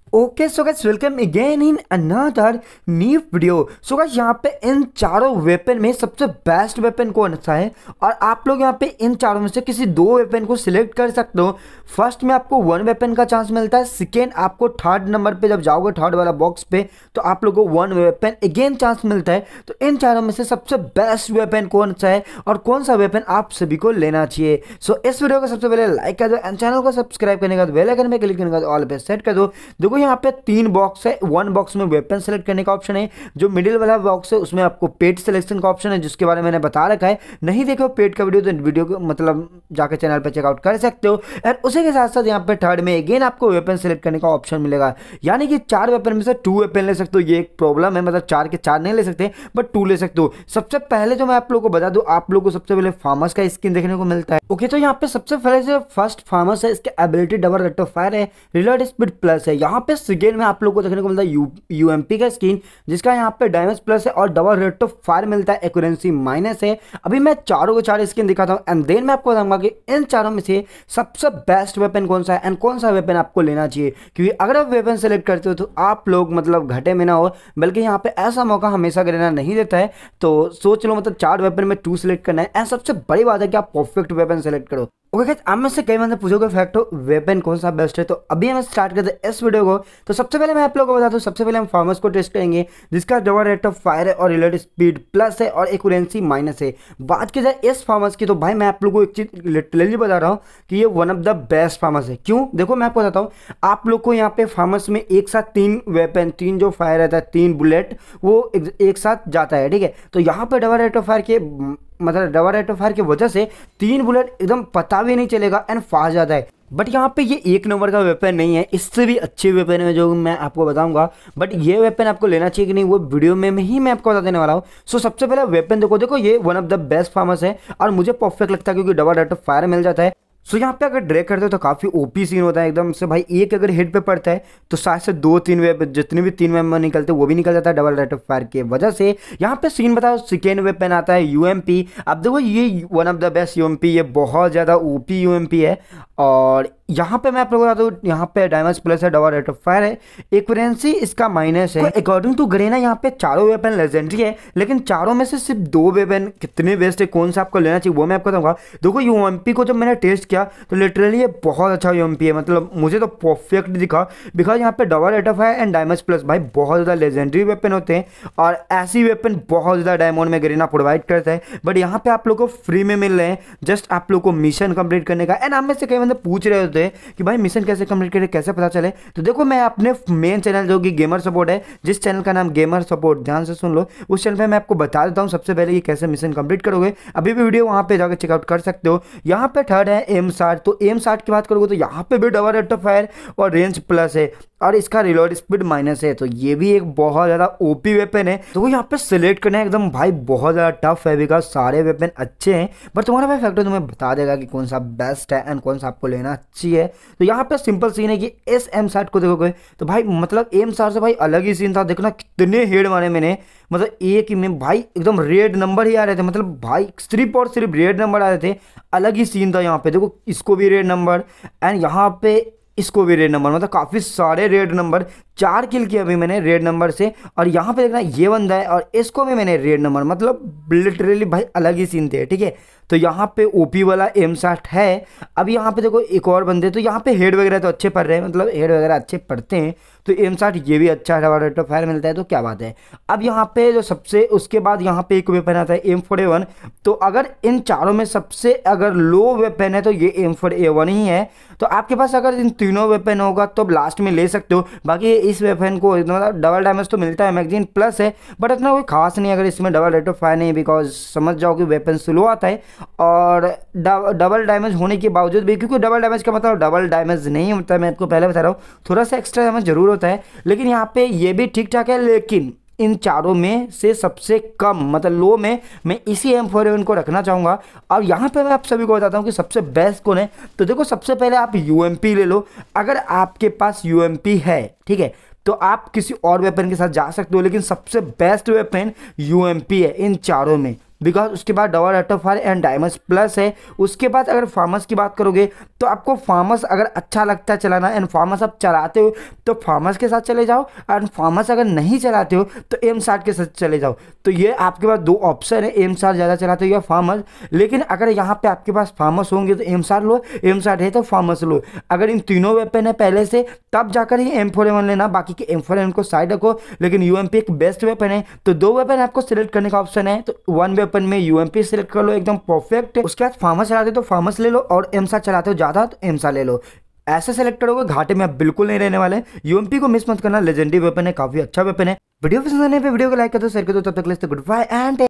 Okay so guys welcome again in another new video. So guys यहाँ पे इन चारों weapon में सबसे बेस्ट वेपन कौन सा है और आप लोग यहाँ पे इन चारों में से किसी दो वेपन को सिलेक्ट कर सकते हो। फर्स्ट में आपको वन वेपन का चांस मिलता है, सेकेंड आपको थर्ड नंबर पे जब जाओगे थर्ड वाला बॉक्स पे तो आप लोगों को वन वेपन अगेन चांस मिलता है। तो इन चारों में से सबसे बेस्ट वेपन कौन सा है और कौन सा वेपन आप सभी को लेना चाहिए। सो इस वीडियो को सबसे पहले लाइक कर दो एंड चैनल को सब्सक्राइब करने के बाद बेल आइकन पे क्लिक करने के बाद ऑल पे सेट कर दो। देखो यहाँ पे तीन बॉक्स है, वन बॉक्स में वेपन सेलेक्ट करने का ऑप्शन है, जो मिडिल वाला बॉक्स है उसमें आपको पेड सिलेक्शन का ऑप्शन है जिसके बारे में मैंने बता रखा है। नहीं देखो पेड का वीडियो तो वीडियो को मतलब जाकर चैनल पर चेकआउट कर सकते हो। और उसी के साथ साथ यहाँ पे थर्ड में अगेन आपको वेपन सेलेक्ट करने का ऑप्शन मिलेगा, यानी कि चार वेपन में से टू वेपन ले सकते हो। ये एक प्रॉब्लम है, मतलब चार के चार नहीं ले सकते बट टू ले सकते हो। सबसे पहले जो मैं आप लोगों को बता दूं, आप लोगों को सबसे पहले फार्मर्स का स्किन देखने को मिलता है। ओके तो यहाँ पे सबसे पहले जो फर्स्ट फार्मर्स है इसके ability double rate of fire है, रिलोड स्पीड प्लस है। यहाँ पे सेकेंड में आप लोग को देखने को मिलता है यूएमपी का स्किन जिसका यहाँ पे डैमेज प्लस है और डबल रेट ऑफ फायर मिलता है, एक्यूरेंसी माइनस है। अभी मैं चारों को चार स्किन दिखाता हूँ एंड देन मैं आपको बताऊंगा कि इन चारों में से सबसे बेस्ट वेपन कौन सा है एंड कौन सा वेपन आपको लेना चाहिए। क्योंकि अगर आप वेपन सेलेक्ट करते हो तो आप लोग मतलब घाटे में ना हो, बल्कि यहाँ पे ऐसा मौका हमेशा गरेना नहीं देता है। तो सोच लो मतलब चार वेपन में टू सेलेक्ट करना है एंड सबसे बड़ी बात है कि आप परफेक्ट वेपन सेलेक्ट करो। ओके गाइस, आप में से कई बंदे पूछोगे फैक्टो वेपन कौन सा बेस्ट है, तो अभी हम स्टार्ट करते हैं इस वीडियो को। तो सबसे पहले मैं आप लोगों को बता दूं, सबसे पहले हम फार्मर्स को टेस्ट करेंगे जिसका डबल रेट ऑफ फायर है और रिलोड स्पीड प्लस है और एक्यूरेंसी माइनस है। बात की जाए इस फार्मर्स की तो भाई मैं आप लोगों को एक चीज लिटरली बता रहा हूँ कि ये one of the best FAMAS है। क्यों? देखो मैं आपको बताता हूँ, आप लोग को यहाँ पे फार्मर्स में एक साथ तीन वेपन, तीन जो फायर रहता है, तीन बुलेट वो एक साथ जाता है, ठीक है। तो यहाँ पे डबल रेट ऑफ फायर के मतलब डबल रेट ऑफ फायर की वजह से तीन बुलेट एकदम पता भी नहीं चलेगा एंड फास्ट जाता है। बट यहाँ पे ये एक नंबर का वेपन नहीं है, इससे भी अच्छे वेपन है जो मैं आपको बताऊंगा। बट ये वेपन आपको लेना चाहिए कि नहीं वो वीडियो में ही मैं आपको बता देने वाला हूँ। सो सबसे पहले वेपन देखो ये one of the best FAMAS है और मुझे परफेक्ट लगता है क्योंकि डबल रेट ऑफ फायर मिल जाता है। सो यहाँ पे अगर ड्रैग करते हो तो काफ़ी ओपी सीन होता है एकदम से भाई। एक अगर हेड पे पड़ता है तो शायद से दो तीन वेपन, जितने भी तीन वेपन निकलते हैं वो भी निकल जाता है डबल रेट ऑफ फायर की वजह से। यहाँ पे सीन बताओ, सेकेंड वेपन आता है यूएमपी। अब देखो ये one of the best UMP, ये बहुत ज़्यादा ओपी यूएमपी है। और यहाँ पे मैं आप लोगों को बता दूँ, यहाँ पे डैमेज प्लस है, डबल रेट ऑफ फायर है, एक्यूरेंसी इसका माइनस है। अकॉर्डिंग टू गरेना यहाँ पे चारों वेपन लेजेंडरी है, लेकिन चारों में से सिर्फ दो वेपन कितने बेस्ट है, कौन सा आपको लेना चाहिए वो मैं आपको बताऊंगा। देखो यूएमपी को जब मैंने टेस्ट किया तो लिटरली ये बहुत अच्छा यूएमपी है, मतलब मुझे तो परफेक्ट दिखा। बिकॉज यहाँ पे double rate of fire and damage plus भाई बहुत ज़्यादा लेजेंडरी वेपन होते हैं और ऐसी वेपन बहुत ज़्यादा डायमंड में गरेना प्रोवाइड करता है। बट यहाँ पे आप लोग को फ्री में मिल रहे हैं, जस्ट आप लोग को मिशन कंप्लीट करने का। एंड आप में से कई बंदे पूछ रहे होते हैं कि भाई मिशन कैसे कंप्लीट करें, कैसे पता चले। तो देखो मैं अपने मेन चैनल जो कि गेमर सपोर्ट है, जिस चैनल का नाम गेमर सपोर्ट, ध्यान से सुन लो, उस चैनल पे मैं आपको बता देता हूँ सबसे पहले कि कैसे मिशन कंप्लीट करोगे। अभी भी वीडियो वहाँ पे जाकर चेकआउट कर सकते हो। यहाँ पे थर्ड है एम 60। तो एम 60 की बात करोगे तो यहाँ पे भी डबल रेट ऑफ फायर और रेंज प्लस है और इसका रिलोड स्पीड माइनस है। तो ये भी एक बहुत ज़्यादा ओपी वेपन है। तो यहाँ पे सिलेक्ट करना है एकदम भाई बहुत ज़्यादा टफ है बिकॉज सारे वेपन अच्छे हैं, बट तुम्हारा भाई फैक्टर तुम्हें बता देगा कि कौन सा बेस्ट है एंड कौन सा आपको लेना अच्छी है। तो यहाँ पे सिंपल सीन है कि इस एम 60 को देखोगे तो भाई मतलब एम 60 से भाई अलग ही सीन था। देखना कितने हेड मारे मैंने, मतलब एक ही में भाई एकदम रेड नंबर ही आ रहे थे, मतलब भाई सिर्फ और सिर्फ रेड नंबर आ रहे थे। अलग ही सीन था। यहाँ पे देखो इसको भी रेड नंबर एंड यहाँ पे इसको भी रेड नंबर, मतलब काफ़ी सारे रेड नंबर। 4 किल किया अभी मैंने रेड नंबर से। और यहाँ पे देखना ये बंदा है और इसको भी मैंने रेड नंबर, मतलब लिटरली भाई अलग ही सीन थे, ठीक है। तो यहाँ पे ओपी वाला एम 60 है। अब यहाँ पे देखो एक और बंदे, तो यहाँ पे हेड वगैरह तो अच्छे पड़ रहे हैं, मतलब हेड वगैरह अच्छे पड़ते हैं। तो एम 60 ये भी अच्छा डबल रेट ऑफ फायर मिलता है, तो क्या बात है। अब यहाँ पे जो सबसे उसके बाद यहाँ पे एक वेपन आता है M4A1। तो अगर इन चारों में सबसे अगर लो वेपन है तो ये M4A1 ही है। तो आपके पास अगर इन तीनों वेपन होगा तो लास्ट में ले सकते हो। बाकी इस वेपन को मतलब डबल डैमेज तो मिलता है, मैगजीन प्लस है, बट इतना कोई खास नहीं अगर इसमें डबल रेट ऑफ फायर नहीं, बिकॉज समझ जाओ कि वेपन स्लो आता है और डबल डैमेज होने के बावजूद भी, क्योंकि डबल डैमेज का मतलब डबल डैमेज नहीं होता है, मैं आपको पहले बता रहा हूँ, थोड़ा सा एक्स्ट्रा डैमेज जरूर होता है। लेकिन यहाँ पे ये भी ठीक ठाक है। लेकिन इन चारों में से सबसे कम मतलब लो में मैं इसी M4A1 को रखना चाहूँगा। और यहाँ पे मैं आप सभी को बताता हूँ कि सबसे बेस्ट कौन है। तो देखो सबसे पहले आप यूएमपी ले लो। अगर आपके पास यूएमपी है, ठीक है, तो आप किसी और वेपन के साथ जा सकते हो, लेकिन सबसे बेस्ट वेपन यूएमपी है इन चारों में। बिकॉज उसके बाद double rate of fire and diamonds plus है। उसके बाद अगर फार्मर्स की बात करोगे तो आपको फार्मर्स अगर अच्छा लगता है चलाना एंड फार्मर्स आप चलाते हो तो फार्मर्स के साथ चले जाओ, एंड फार्मर्स अगर नहीं चलाते हो तो M60 के साथ चले जाओ। तो ये आपके पास दो ऑप्शन है, M60 ज़्यादा चलाते हो या फार्मर्स। लेकिन अगर यहाँ पे आपके पास फार्मर्स होंगे तो M60 लो, M60 है तो फार्मर्स लो। अगर इन तीनों वेपन है पहले से तब जाकर ही M4A1 लेना, बाकी के M4A1 को साइड रखो। लेकिन यूएमपी एक बेस्ट वेपन है, तो दो वेपन आपको सिलेक्ट करने का ऑप्शन है, तो वन वेपन में यूएमपी सिलेक्ट कर लो, एकदम परफेक्ट। उसके बाद फार्मर्स चलाते हो तो फार्मर्स ले लो, और M60 चलाते हो ज़्यादा तो M60 ले लो। ऐसे सेलेक्ट करोगे घाटे में आप बिल्कुल नहीं रहने वाले। यूएमपी को मिस मत करना, लेजेंडरी वेपन है, काफी अच्छा वेपन है। वीडियो पसंद आने पे वीडियो को लाइक कर दो, शेयर कर दो। तब तक के लिए गुड बाय एंड